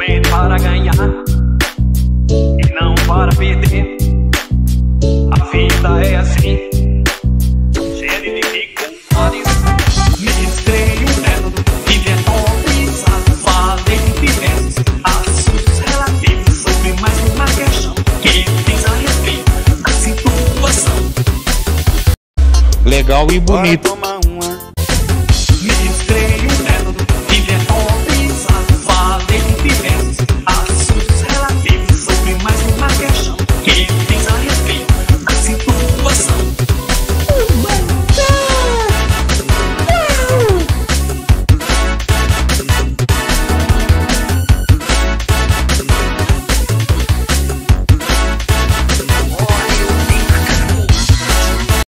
treino para ganhar e não para perder. A vida é assim, cheia de dificuldades. Me estreio nela, viver compensado, valente versos, assuntos relativos sobre mais uma questão que diz a respeito da situação. Legal e bonito.